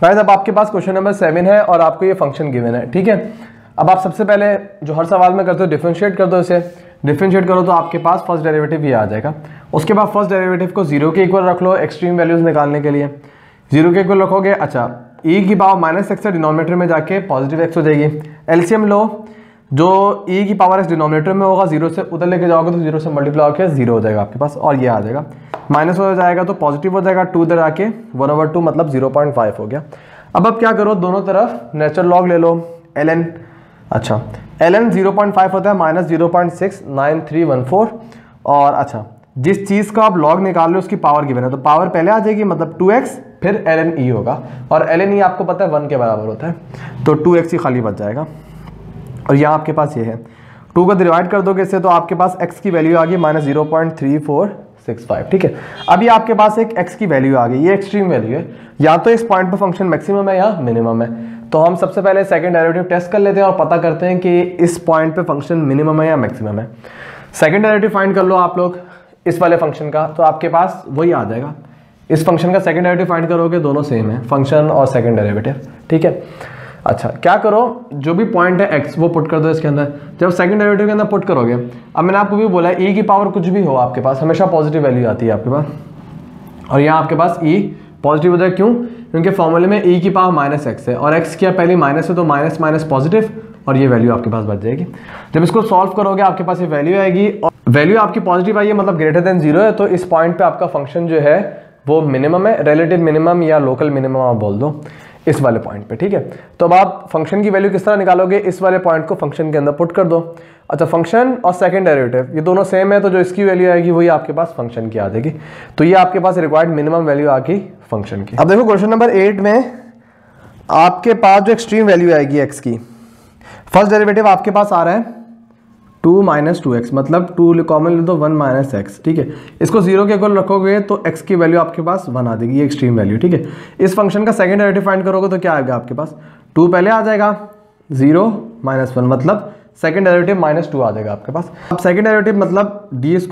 Guys अब आपके पास question number 7 है और आपको ये फंक्शन गिवन है, ठीक है। अब आप सबसे पहले जो हर सवाल में करते हो डिफरेंशिएट कर दो, इसे डिफरेंशिएट करो तो आपके पास फर्स्ट डेरिवेटिव ये आ जाएगा। उसके बाद फर्स्ट डेरिवेटिव को 0 के इक्वल रख लो एक्सट्रीम वैल्यूज निकालने के लिए। 0 के इक्वल रखोगे, अच्छा e की पावर -x से डिनोमिनेटर में जाके पॉजिटिव x हो जाएगी। एलसीएम लो, जो e की पावर x डिनोमिनेटर में होगा 0 से उधर लेके जाओगे तो 0 से मल्टीप्लाई होकर 0 हो जाएगा आपके पास, और ये आ जाएगा माइनस हो जाएगा तो पॉजिटिव हो जाएगा, 2 इधर आके 1/2 मतलब 0.5 हो गया। अब क्या करो, दोनों तरफ नेचुरल लॉग ले लो ln। अच्छा ln 0.5 होता है -0.69314, और अच्छा जिस चीज़ का आप लॉग निकाल लो उसकी पावर गिवन है तो पावर पहले आ जाएगी, मतलब 2x फिर ln e होगा, और ln e आपको पता है 1 के बराबर होता है तो 2x ही खाली बच जाएगा। और यहाँ आपके पास ये है 2 को डिवाइड कर दोगे इससे तो आपके पास x की वैल्यू आ गई -0.3465, ठीक है। अभी आपके पास एक x की वैल्यू आ गई, ये एक्सट्रीम वैल्यू है, या तो इस पॉइंट पर फंक्शन मैक्सिमम है या मिनिमम है। तो हम सबसे पहले सेकंड डेरिवेटिव टेस्ट कर लेते हैं और पता करते हैं कि इस पॉइंट पे फंक्शन मिनिमम है या मैक्सिमम है। सेकंड डेरिवेटिव फाइंड कर लो आप लोग इस वाले फंक्शन का, तो आपके पास वही आ जाएगा। इस फंक्शन का सेकंड डेरिवेटिव फाइंड करोगे, दोनों सेम है फंक्शन और सेकंड डेरिवेटिव, ठीक है। अच्छा क्या करो, जो भी पॉइंट है x वो पुट कर दो इसके अंदर। जब सेकंड डेरिवेटिव के अंदर पुट करोगे, अब मैंने आपको भी बोला है e की पावर कुछ भी हो आपके पास हमेशा पॉजिटिव वैल्यू आती है आपके पास, और यहाँ आपके पास e पॉजिटिव होता है, क्यों? क्योंकि फॉर्मूले में e की पावर -x है और x की पहली माइनस है तो माइनस माइनस पॉजिटिव, और ये वैल्यू आपके पास बच जाएगी। जब इसको सॉल्व करोगे आपके पास ये वैल्यू आएगी, और वैल्यू आपकी पॉजिटिव आई है मतलब ग्रेटर देन 0 है, तो इस पॉइंट पे आपका फंक्शन जो है वो मिनिमम है, रिलेटिव मिनिमम या लोकल मिनिमम आप बोल दो इस वाले पॉइंट पे, ठीक है। तो अब आप फंक्शन की वैल्यू किस तरह निकालोगे, इस वाले पॉइंट को फंक्शन के अंदर पुट कर दो। अच्छा फंक्शन और सेकंड डेरिवेटिव ये दोनों सेम है, तो जो इसकी वैल्यू आएगी वही आपके पास फंक्शन की आ जाएगी, तो ये आपके पास रिक्वायर्ड मिनिमम वैल्यू आ गई फंक्शन की। अब देखो क्वेश्चन नंबर 8 में आपके पास जो एक्सट्रीम वैल्यू आएगी x की, फर्स्ट डेरिवेटिव आपके पास आ रहा है 2 - 2x, मतलब 2 कॉमन ले दो 1 - x, ठीक है। इसको 0 के इक्वल रखोगे तो x की वैल्यू आपके पास 1 आ जाएगी, ये एक्सट्रीम वैल्यू, ठीक है। इस फंक्शन का सेकंड डेरिवेटिव फाइंड करोगे तो क्या आएगा आपके पास, 2 पहले आ जाएगा, 0 - 1 मतलब सेकंड डेरिवेटिव -2 आ जाएगा आपके पास। अब सेकंड डेरिवेटिव मतलब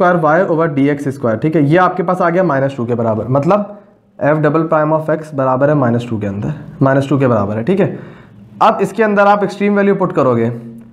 d²y/dx², ठीक है, ये आपके पास आ गया -2 के बराबर, मतलब f'(x) बराबर है -2 के अंदर, -2 के बराबर है, ठीक है। अब इसके अंदर आप एक्सट्रीम वैल्यू पुट करोगे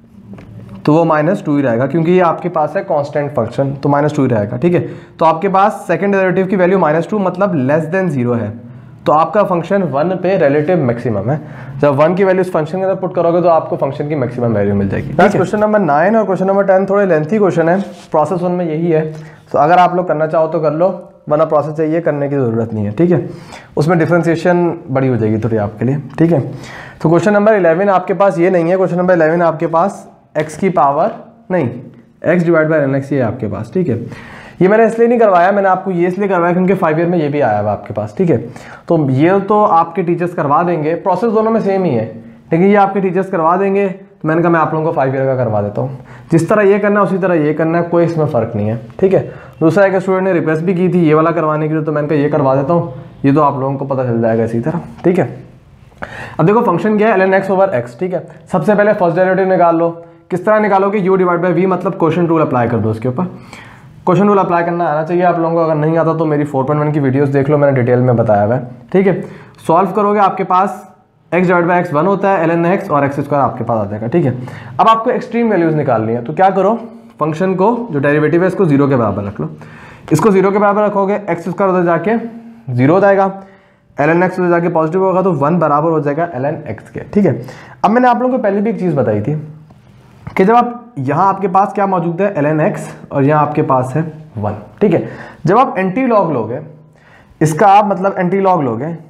तो वो -2 ही रहेगा, क्योंकि ये आपके पास है कांस्टेंट फंक्शन, तो -2 ही रहेगा, ठीक है। तो आपके पास सेकंड डेरिवेटिव की वैल्यू -2 मतलब लेस देन 0 है, तो आपका फंक्शन 1 पे रिलेटिव मैक्सिमम है। जब 1 की वैल्यू इस फंक्शन के अंदर पुट करोगे तो आपको फंक्शन की मैक्सिमम वैल्यू मिल जाएगी। क्वेश्चन नंबर 9 और क्वेश्चन नंबर 10 थोड़े लेंथी क्वेश्चन है, प्रोसेस 1 में यही है, तो अगर आप लोग करना चाहो तो कर लो, वरना प्रोसेस चाहिए करने की ज़रूरत नहीं है, ठीक है। उसमें डिफ्रेंसिएशन बड़ी हो जाएगी थोड़ी आपके लिए, ठीक है। तो क्वेश्चन नंबर 11 आपके पास ये नहीं है, क्वेश्चन नंबर 11 आपके पास x की पावर नहीं x divide by ln x ये आपके पास, ठीक है। ये मैंने इसलिए नहीं करवाया, मैंने आपको ये इसलिए करवाया क्योंकि 5 ईयर में ये भी आया हुआ आपके पास, ठीक है। तो ये तो आपके टीचर्स करवा देंगे, प्रोसेस दोनों में सेम ही है, लेकिन ये आपके टीचर्स करवा देंगे, तो मैंने कहा मैं आप लोगों को 5 ईयर का करवा देता हूँ। जिस तरह ये करना है उसी तरह ये करना है, कोई इसमें फ़र्क नहीं है, ठीक है। दूसरा एक स्टूडेंट ने रिक्वेस्ट भी की थी ये वाला करवाने के लिए, तो मैंने कहा ये करवा देता हूँ, ये तो आप लोगों को पता चल जाएगा इसी तरह, ठीक है। अब देखो फंक्शन क्या है, ln x/x, ठीक है। सबसे पहले फर्स्ट डेरिवेटिव निकाल लो, किस तरह निकालोगे, u डिवाइड बाई v मतलब क्वोशिएंट रूल अप्लाई कर दो उसके ऊपर। क्वोशिएंट रूल अप्लाई करना आना चाहिए आप लोगों को, अगर नहीं आता तो मेरी 4.1 की वीडियोस देख लो, मैंने डिटेल में बताया हुआ है, ठीक है। सॉल्व करोगे आपके पास x डिवाइड बाई x 1 होता है, ln x और x² आपके पास आ जाएगा, ठीक है। अब आपको एक्सट्रीम वैल्यूज निकालनी है, तो क्या करो, फंक्शन को जो डेरिवेटिव है इसको 0 के बराबर रख लो। इसको 0 के बराबर रखोगे, x² उधर जाके 0 हो जाएगा, ln x उधर जाके पॉजिटिव होगा तो 1 बराबर हो जाएगा ln x के, ठीक है। अब मैंने आप लोगों को पहले भी एक चीज़ बताई थी कि जब आप यहाँ आपके पास क्या मौजूद है ln x और यहाँ आपके पास है 1, ठीक है। जब आप एंटी लॉग लोगे इसका, आप मतलब एंटी लॉग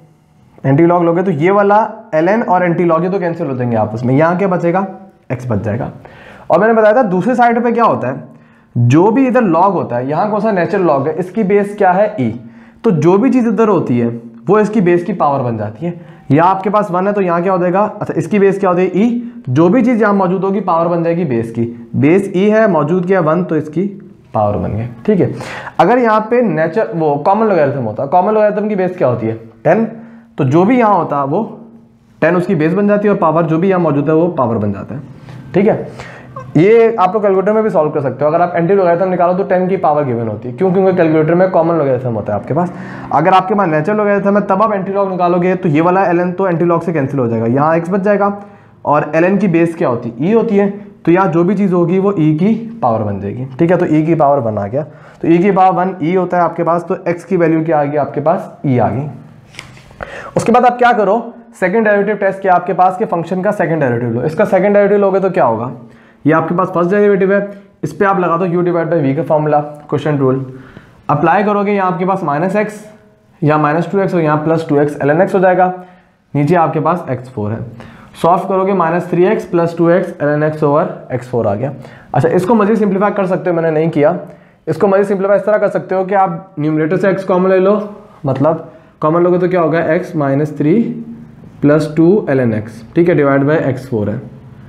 लोगे तो ये वाला ln और एंटी लॉग ये तो कैंसिल हो जाएंगे आपस में, यहाँ क्या बचेगा, x बच जाएगा। और मैंने बताया था दूसरे साइड पे क्या होता है, जो भी इधर लॉग होता है, यहाँ कौन सा नेचुरल लॉग है, इसकी बेस क्या है e, तो जो भी चीज़ इधर होती है वो इसकी बेस की पावर बन जाती है। यहाँ आपके पास 1 है तो यहाँ क्या हो जाएगा, अच्छा इसकी बेस क्या होती है e, जो भी चीज़ यहाँ मौजूद होगी पावर बन जाएगी बेस की, बेस e है, मौजूद क्या 1 तो इसकी पावर बन गई, ठीक है। अगर यहाँ पे वो कॉमन लॉगरिथम होता है, कॉमन लॉगरिथम की बेस क्या होती है 10, तो जो भी यहाँ होता है वो 10 उसकी बेस बन जाती है, और पावर जो भी यहाँ मौजूद है वो पावर बन जाता है, ठीक है। ये आप लोग कैलकुलेटर में भी सॉल्व कर सकते हो। अगर आप एंटी लोगरिथम निकालो तो 10 की पावर गिवन होती है, क्यों? क्योंकि कैलकुलेटर में कॉमन लोगरिथम होता है आपके पास। अगर आपके पास नेचुरल लोगरिथम है तब आप एंटी लॉग निकालोगे तो ये वाला ln तो एंटी लॉग से कैंसिल हो जाएगा, यहाँ x बच जाएगा और ln की बेस क्या होती है? e होती है, तो यहाँ जो भी चीज़ होगी वो e की पावर बन जाएगी, ठीक है। तो e की पावर 1 आ गया, तो e की पावर 1 e होता है आपके पास, तो x की वैल्यू क्या आ गई आपके पास? e आ गई। उसके बाद आप क्या करो, सेकंड डेरिवेटिव टेस्ट किया आपके पास के फंक्शन का सेकंड डेरिवेटिव लो। इसका सेकंड डेरिवेटिव लोगे तो क्या होगा? ये आपके पास फर्स्ट डेरिवेटिव है, इस पे आप लगा दो u डिवाइड बाई v का फॉर्मूला, क्वेश्चन रूल अप्लाई करोगे, यहाँ आपके पास -x या -2x और यहाँ +2x ln x हो जाएगा, नीचे आपके पास x4 है। सॉल्व करोगे -3x + 2x ln x over x4 आ गया। अच्छा, इसको मजीद सिंप्लीफाई कर सकते हो, मैंने नहीं किया। इसको मजीद सिंप्लीफाई इस तरह कर सकते हो कि आप न्यूमरेटर से x कॉमन ले लो, मतलब कॉमन लोगे तो क्या होगा? x -3 + 2 ln x, ठीक है, डिवाइड बाई x4 है।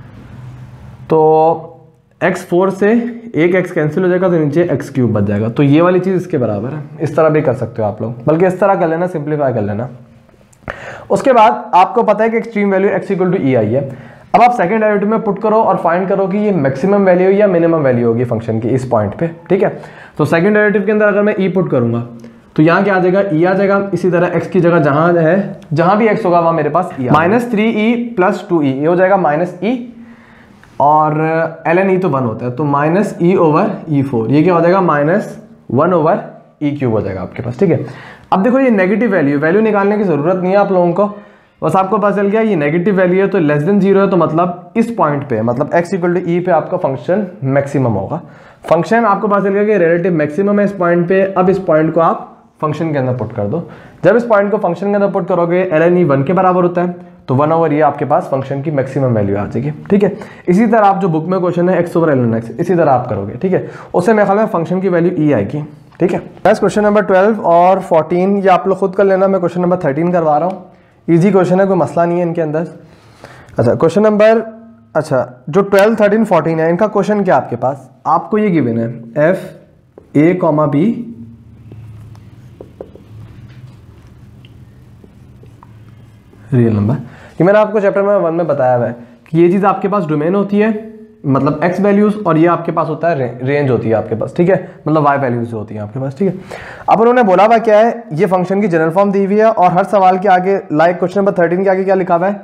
तो x4 से एक x कैंसिल हो जाएगा तो नीचे x³ बच जाएगा, तो ये वाली चीज़ इसके बराबर है। इस तरह भी कर सकते हो आप लोग, बल्कि इस तरह कर लेना, सिंप्लीफाई कर लेना। उसके बाद आपको पता है कि एक्सट्रीम वैल्यू x = e आई है। अब आप सेकंड डेरिवेटिव में पुट करो और फाइंड करो कि ये मैक्सिमम वैल्यू या मिनिमम वैल्यू होगी फंक्शन की इस पॉइंट पे, ठीक है। तो सेकंड डेरिवेटिव के अंदर अगर मैं e पुट करूंगा तो यहाँ क्या आ जाएगा? e आ जाएगा। इसी तरह x की जगह जहां है, जहां भी x होगा वहां मेरे पास e -3e + 2e, ये हो जाएगा -e और ln e तो 1 होता है, तो -e ओवर e4, ये क्या हो जाएगा? -1 ओवर e³ हो जाएगा आपके पास, ठीक है। अब देखो ये नेगेटिव वैल्यू निकालने की जरूरत नहीं है आप लोगों को, बस आपको पता चल गया ये नेगेटिव वैल्यू है तो लेस देन 0 है, तो मतलब इस पॉइंट पे, मतलब x = e पे आपका फंक्शन मैक्सिमम होगा। फंक्शन आपको पता चल गया कि रिलेटिव मैक्सिमम है इस पॉइंट पे। अब इस पॉइंट को आप फंक्शन के अंदर पुट कर दो। जब इस पॉइंट को फंक्शन के अंदर पुट करोगे ln e 1 के बराबर होता है, तो 1 ओवर ये आपके पास फंक्शन की मैक्सिमम वैल्यू आ जाएगी, ठीक है। इसी तरह आप जो बुक में क्वेश्चन है x ओवर ln x, इसी तरह आप करोगे, ठीक है। उससे मेरे ख्याल में फंक्शन की वैल्यू e आएगी, ठीक है। बस क्वेश्चन नंबर 12 और 14 ये आप लोग खुद कर लेना, मैं क्वेश्चन नंबर 13 करवा रहा हूँ। ईजी क्वेश्चन है, कोई मसला नहीं है इनके अंदर। अच्छा क्वेश्चन नंबर, अच्छा जो 12, 13, 14 है इनका क्वेश्चन क्या आपके पास? आपको ये गिवन है f a, b real number. ये मैंने आपको चैप्टर नंबर 1 में बताया हुआ है कि ये चीज़ आपके पास डोमेन होती है, मतलब x वैल्यूज, और ये आपके पास होता है रेंज होती है आपके पास, ठीक है, मतलब y वैल्यूज होती हैं आपके पास, ठीक है। अब उन्होंने बोला हुआ क्या है, ये फंक्शन की जनरल फॉर्म दी हुई है और हर सवाल के आगे, लाइक क्वेश्चन नंबर 13 के आगे क्या लिखा हुआ है?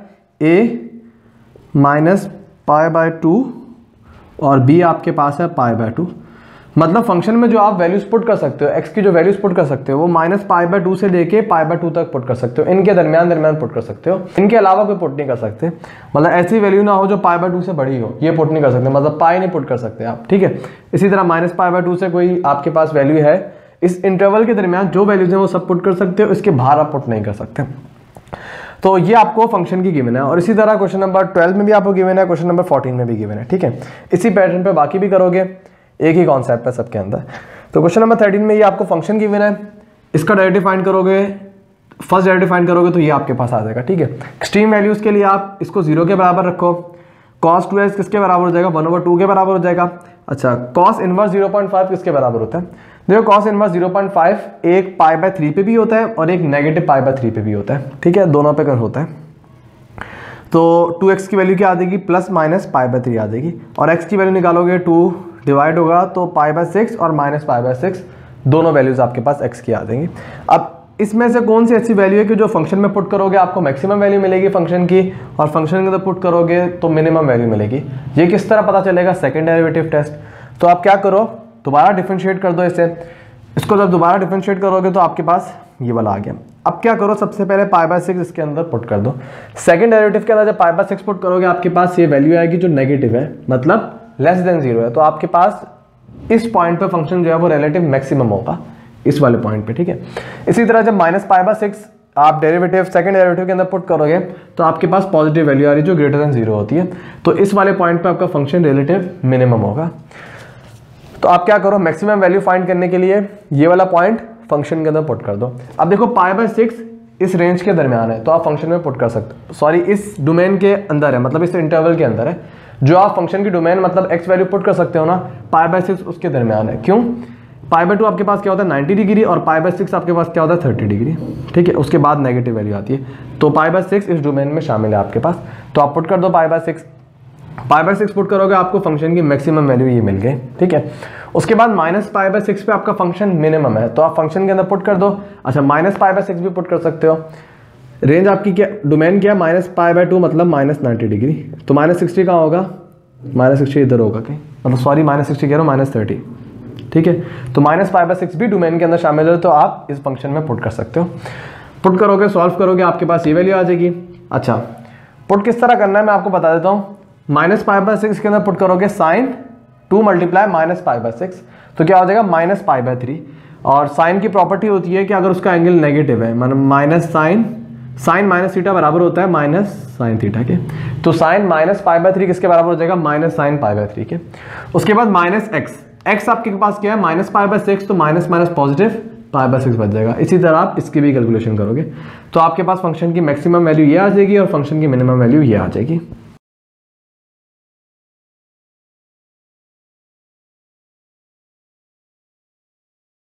a -π/2 और b आपके पास है π/2। मतलब फंक्शन में जो आप वैल्यूज पुट कर सकते हो, x की जो वैल्यूज पुट कर सकते हो वो -π/2 से लेके π/2 तक पुट कर सकते हो, इनके दरमियान पुट कर सकते हो, इनके अलावा कोई पुट नहीं कर सकते। मतलब ऐसी वैल्यू ना हो जो π/2 से बड़ी हो, ये पुट नहीं कर सकते, मतलब पाई नहीं पुट कर सकते आप, ठीक है। इसी तरह -π/2 से कोई आपके पास वैल्यू है, इस इंटरवल के दरमियान जो वैल्यूज है वो सब पुट कर सकते हो, इसके बाहर आप पुट नहीं कर सकते। तो ये आपको फंक्शन की गिवन है, और इसी तरह क्वेश्चन नंबर 12 में भी आपको गिवन है, क्वेश्चन नंबर 14 में भी गिवन है, ठीक है। इसी पैटर्न पे बाकी भी करोगे, एक ही कॉन्सेप्ट है सबके अंदर। तो क्वेश्चन नंबर 13 में ये आपको फंक्शन गिवन है, इसका डेरिवेटिव फाइंड करोगे, फर्स्ट डेरिवेटिव फाइंड करोगे तो ये आपके पास आ जाएगा, ठीक है। एक्सट्रीम वैल्यूज के लिए आप इसको 0 के बराबर रखो, cos 2x किसके बराबर हो जाएगा? 1/2 के बराबर हो जाएगा। अच्छा cos इनवर्स 0.5 किसके बराबर होता है? देखो cos इनवर्स 0.5 एक π/3 पे भी होता है और एक नेगेटिव π/3 पे भी होता है, ठीक है, दोनों पे कर होता है। तो 2x की वैल्यू क्या आ जाएगी? ± π/3 आ जाएगी, और x की वैल्यू निकालोगे 2 डिवाइड होगा तो π/6 और -π/6 दोनों वैल्यूज आपके पास x की आ जाएंगी। अब इसमें से कौन सी ऐसी वैल्यू है कि जो फंक्शन में पुट करोगे आपको मैक्सिमम वैल्यू मिलेगी फंक्शन की, और फंक्शन के अंदर पुट करोगे तो मिनिमम वैल्यू मिलेगी? ये किस तरह पता चलेगा? Second derivative test. तो आप क्या करो, दोबारा डिफरेंशिएट कर दो इसे, इसको जब दोबारा डिफरेंशिएट करोगे तो आपके पास ये वाला आ गया। अब क्या करो, सबसे पहले π/6 इसके अंदर पुट कर दो। सेकंड डेरिवेटिव के अंदर जब π/6 पुट करोगे आपके पास ये वैल्यू आएगी जो नेगेटिव है, मतलब लेस देन 0 है, तो आपके पास इस पॉइंट पे फंक्शन जो है वो रिलेटिव मैक्सिमम होगा इस वाले पॉइंट पे, ठीक है। इसी तरह जब -π/6 आप डेरिवेटिव सेकंड डेरिवेटिव के अंदर पुट करोगे तो आपके पास पॉजिटिव वैल्यू आ रही है जो ग्रेटर देन 0 होती है, तो इस वाले पॉइंट पे आपका फंक्शन रिलेटिव मिनिमम होगा। तो आप क्या करो, मैक्सिमम वैल्यू फाइंड करने के लिए ये वाला पॉइंट फंक्शन के अंदर पुट कर दो। अब देखो π/6 इस रेंज के दरमियान है तो आप फंक्शन में पुट कर सकते हो, सॉरी इस डोमेन के अंदर है, मतलब इस इंटरवल के अंदर है, जो आप फंक्शन की डोमेन मतलब x वैल्यू पुट कर सकते हो ना, π/6 उसके दरमियान है। क्यों? π/2 आपके पास क्या होता है 90 डिग्री, और π/6 आपके पास क्या होता है 30 डिग्री, ठीक है। उसके बाद नेगेटिव वैल्यू आती है, तो π/6 इस डोमेन में शामिल है आपके पास, तो आप पुट कर दो π/6। π/6 पुट करोगे आपको फंक्शन की मैक्सिमम वैल्यू ये मिल गई, ठीक है। उसके बाद -π/6 पे आपका फंक्शन मिनिमम है, तो आप फंक्शन के अंदर पुट कर दो। अच्छा, -π/6 भी पुट कर सकते हो। रेंज आपकी क्या, डोमेन क्या, -π/2 मतलब -90 डिग्री, तो -60 कहाँ होगा, -60 इधर होगा कहीं, मतलब सॉरी -60 कह रहा हूँ, -30, ठीक है। तो -π/6 भी डोमेन के अंदर शामिल है, तो आप इस फंक्शन में पुट कर सकते हो। पुट करोगे, सॉल्व करोगे, आपके पास ये वैल्यू आ जाएगी। अच्छा, पुट किस तरह करना है मैं आपको बता देता हूँ। -π/6 के अंदर पुट करोगे sin 2 मल्टीप्लाई -π/6, तो क्या हो जाएगा -π/3। और साइन की प्रॉपर्टी होती है कि अगर उसका एंगल नेगेटिव है, मतलब माइनस साइन माइनस थीटा बराबर होता है माइनस साइन थीटा के, तो साइन -π/3 किसके बराबर हो जाएगा, -sin π/3 के। उसके बाद -x आपके पास क्या है, -π/6, तो माइनस माइनस पॉजिटिव π/6 बच जाएगा। इसी तरह आप इसकी भी कैलकुलेशन करोगे, तो आपके पास फंक्शन की मैक्सिमम वैल्यू ये आ जाएगी और फंक्शन की मिनिमम वैल्यू ये आ जाएगी।